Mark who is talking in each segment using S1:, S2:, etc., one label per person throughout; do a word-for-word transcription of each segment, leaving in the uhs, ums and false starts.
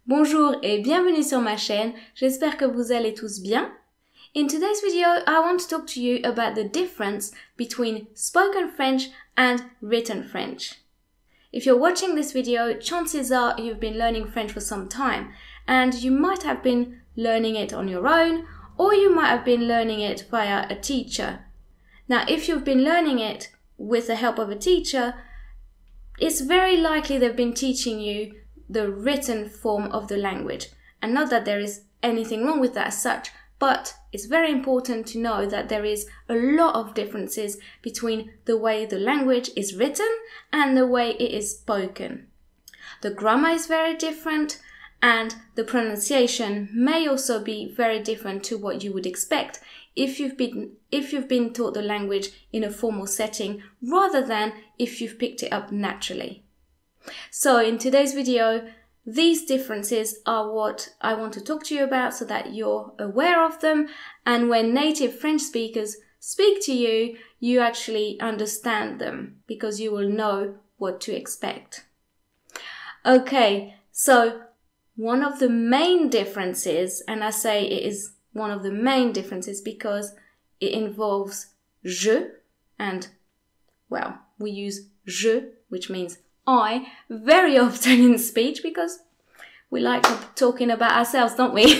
S1: Bonjour et bienvenue sur ma chaîne, j'espère que vous allez tous bien. In today's video, I want to talk to you about the difference between spoken French and written French. If you're watching this video, chances are you've been learning French for some time, and you might have been learning it on your own, or you might have been learning it via a teacher. Now, if you've been learning it with the help of a teacher, it's very likely they've been teaching you the written form of the language. And not that there is anything wrong with that as such, but it's very important to know that there is a lot of differences between the way the language is written and the way it is spoken. The grammar is very different, and the pronunciation may also be very different to what you would expect if you've been if you've been taught the language in a formal setting rather than if you've picked it up naturally. So in today's video, these differences are what I want to talk to you about so that you're aware of them, and when native French speakers speak to you, you actually understand them because you will know what to expect. Okay, so one of the main differences, and I say it is one of the main differences because it involves je, and, well, we use je, which means I, very often in speech because we like talking about ourselves, don't we?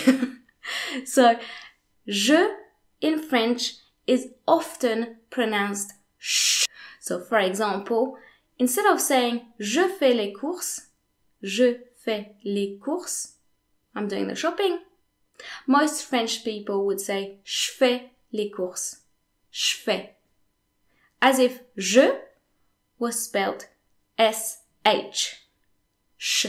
S1: So, je in French is often pronounced sh. So, for example, instead of saying je fais les courses, je fais les courses, I'm doing the shopping, most French people would say je fais les courses, je fais, as if je was spelled S H. Sh.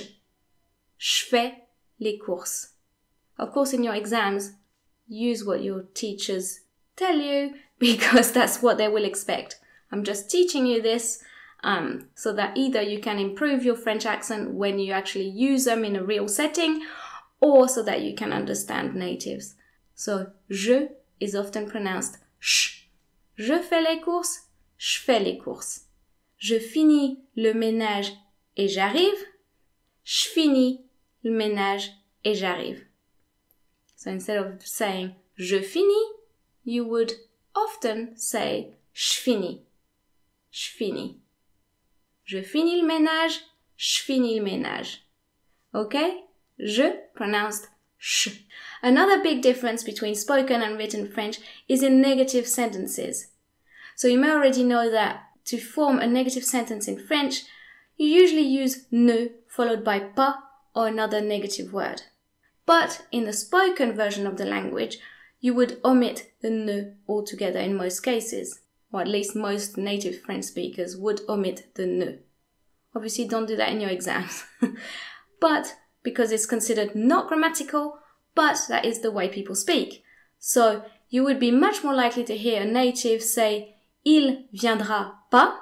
S1: Je fais les courses. Of course, in your exams, use what your teachers tell you because that's what they will expect. I'm just teaching you this um, so that either you can improve your French accent when you actually use them in a real setting, or so that you can understand natives. So, je is often pronounced sh. Je fais les courses, je fais les courses. Je finis le ménage et j'arrive. Je finis le ménage et j'arrive. So instead of saying je finis, you would often say je finis. Je finis. Je finis le ménage, je finis le ménage. Okay? Je pronounced sh. Another big difference between spoken and written French is in negative sentences. So you may already know that to form a negative sentence in French, you usually use ne followed by pas or another negative word. But in the spoken version of the language, you would omit the ne altogether in most cases, or at least most native French speakers would omit the ne. Obviously, don't do that in your exams. But because it's considered not grammatical, but that is the way people speak. So you would be much more likely to hear a native say il viendra pas,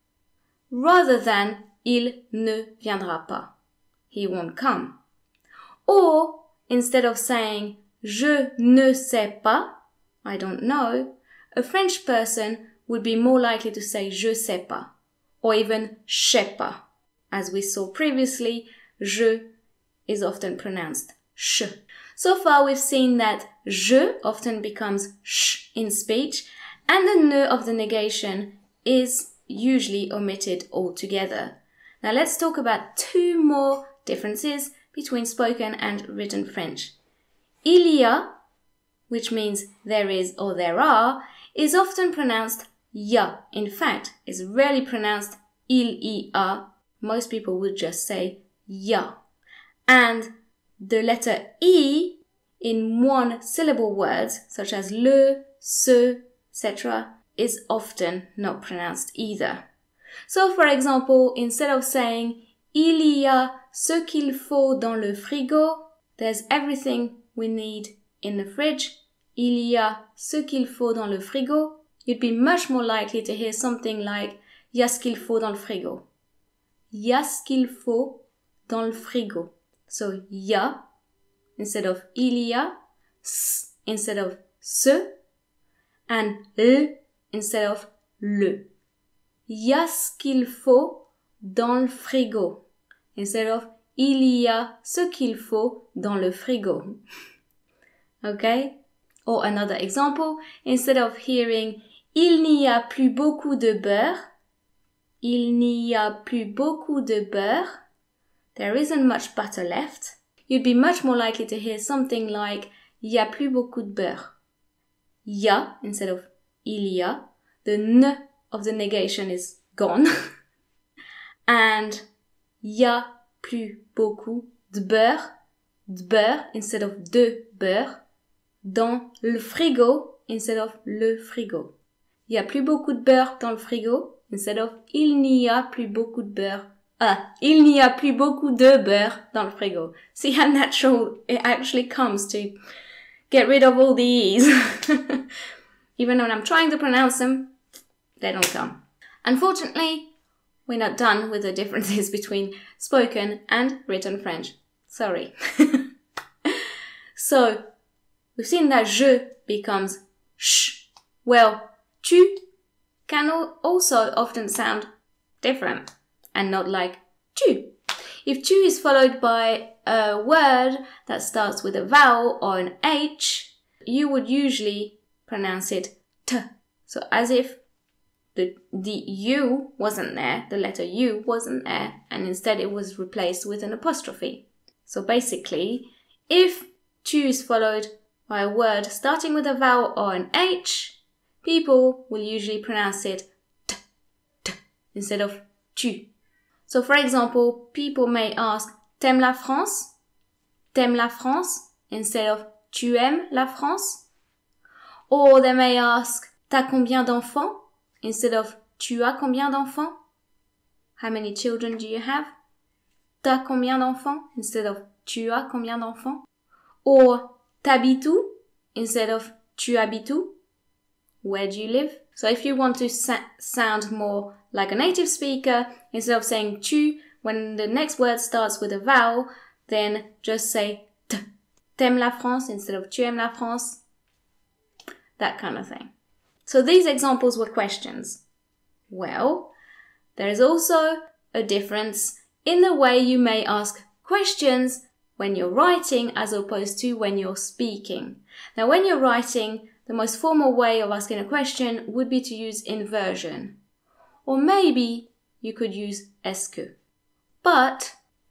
S1: rather than il ne viendra pas. He won't come. Or, instead of saying je ne sais pas, I don't know, a French person would be more likely to say je sais pas, or even je sais pas. As we saw previously, je is often pronounced sh. So far we've seen that je often becomes sh in speech, and the ne of the negation is usually omitted altogether. Now let's talk about two more differences between spoken and written French. Il y a, which means there is or there are, is often pronounced ya. In fact, it's rarely pronounced il y a. Most people would just say ya. And the letter I in one syllable words, such as le, ce, et cetera, is often not pronounced either. So, for example, instead of saying il y a ce qu'il faut dans le frigo, there's everything we need in the fridge. Il y a ce qu'il faut dans le frigo. You'd be much more likely to hear something like il y a ce qu'il faut dans le frigo. Il y a ce qu'il faut dans le frigo. So, y a instead of il y a, s instead of ce, and l instead of le. Y a ce qu'il faut dans le frigo instead of il y a ce qu'il faut dans le frigo. Okay? Or another example, instead of hearing il n'y a plus beaucoup de beurre, il n'y a plus beaucoup de beurre, there isn't much butter left, you'd be much more likely to hear something like il y a plus beaucoup de beurre. Y a instead of il y a, the n of the negation is gone. And y a plus beaucoup de beurre, de beurre instead of de beurre, dans le frigo instead of le frigo. Il y a plus beaucoup de beurre dans le frigo instead of il n'y a plus beaucoup de beurre. Ah, il n'y a plus beaucoup de beurre dans le frigo. See how natural it actually comes to get rid of all the e's. Even when I'm trying to pronounce them, they don't come. Unfortunately, we're not done with the differences between spoken and written French. Sorry. So, we've seen that je becomes sh. Well, tu can also often sound different and not like tu. If tu is followed by a word that starts with a vowel or an H, you would usually pronounce it t. So as if the, the U wasn't there, the letter U wasn't there, and instead it was replaced with an apostrophe. So basically, if tu is followed by a word starting with a vowel or an H, people will usually pronounce it t, t, instead of tu. So for example, people may ask, t'aimes la France? T'aimes la France? Instead of tu aimes la France? Or they may ask, t'as combien d'enfants? Instead of tu as combien d'enfants? How many children do you have? T'as combien d'enfants? Instead of tu as combien d'enfants? Or t'habites où? Instead of tu habites où? Where do you live? So if you want to sa- sound more like a native speaker, instead of saying tu, when the next word starts with a vowel, then just say t. T'aimes la France instead of tu aimes la France. That kind of thing. So these examples were questions. Well, there is also a difference in the way you may ask questions when you're writing as opposed to when you're speaking. Now, when you're writing, the most formal way of asking a question would be to use inversion. Or maybe you could use est-ce que. But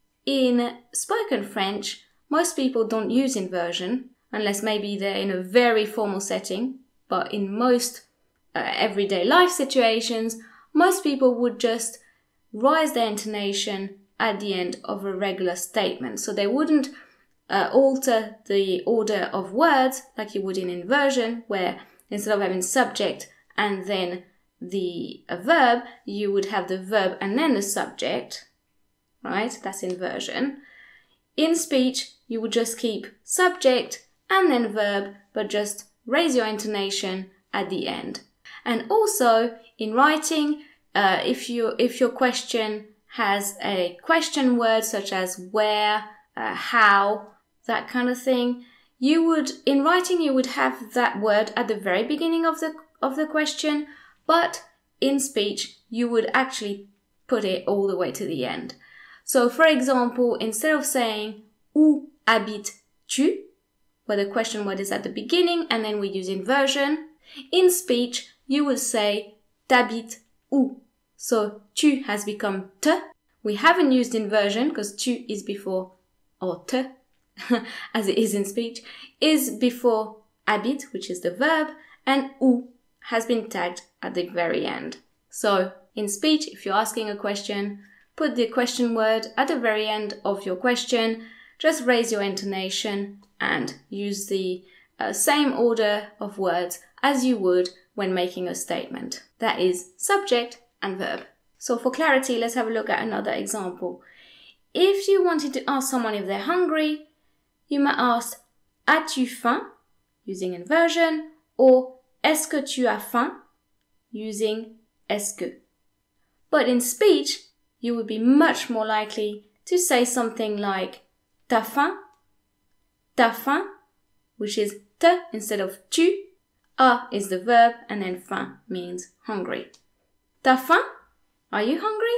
S1: in spoken French, most people don't use inversion, unless maybe they're in a very formal setting. But in most uh, everyday life situations, most people would just rise their intonation at the end of a regular statement. So they wouldn't uh, alter the order of words like you would in inversion, where instead of having subject and then the a verb, you would have the verb and then the subject, right? That's inversion. In speech, you would just keep subject and then verb, but just raise your intonation at the end. And also, in writing, uh, if you if your question has a question word such as where, uh, how, that kind of thing, you would, in writing, you would have that word at the very beginning of the of the question, but in speech, you would actually put it all the way to the end. So, for example, instead of saying où habites-tu, where the question word is at the beginning and then we use inversion, in speech, you would say t'habites où. So, tu has become te. We haven't used inversion because tu is before, or te, as it is in speech, is before habite, which is the verb, and où has been tagged at the very end. So, in speech, if you're asking a question, put the question word at the very end of your question, just raise your intonation and use the uh, same order of words as you would when making a statement. That is subject and verb. So for clarity, let's have a look at another example. If you wanted to ask someone if they're hungry, you might ask, as-tu faim? Using inversion, or est-ce que tu as faim? Using est-ce que. But in speech, you would be much more likely to say something like t'as faim? T'as faim? Which is te instead of tu. A is the verb, and then faim means hungry. T'as faim? Are you hungry?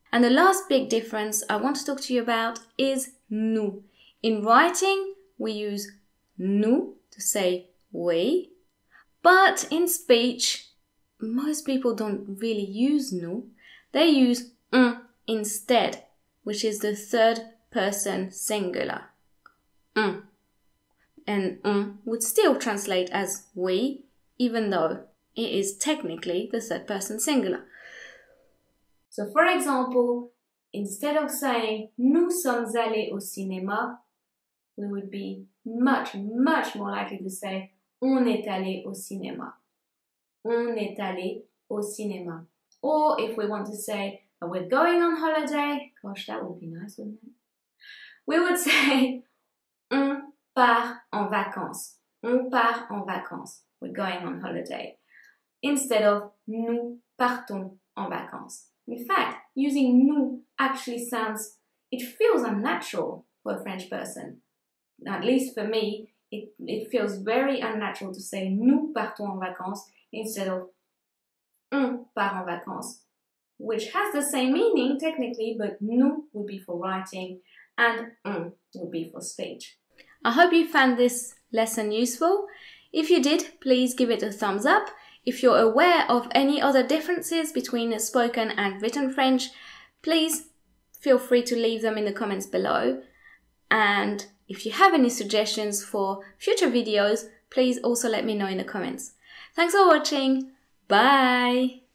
S1: And the last big difference I want to talk to you about is nous. In writing, we use nous to say we, but in speech, most people don't really use nous. They use on instead, which is the third person singular. On. And on would still translate as we, even though it is technically the third person singular. So for example, instead of saying nous sommes allés au cinéma, we would be much, much more likely to say on est allé au cinéma. On est allé au cinéma. Or if we want to say that we're going on holiday, gosh, that would be nice, wouldn't it? We would say on part en vacances. On part en vacances. We're going on holiday. Instead of nous partons en vacances. In fact, using nous actually sounds, it feels unnatural for a French person. At least for me, it, it feels very unnatural to say nous partons en vacances instead of on part en vacances, which has the same meaning technically, but nous would be for writing and on would be for speech. I hope you found this lesson useful. If you did, please give it a thumbs up. If you're aware of any other differences between spoken and written French, please feel free to leave them in the comments below. And if you have any suggestions for future videos, please also let me know in the comments. Thanks for watching. Bye!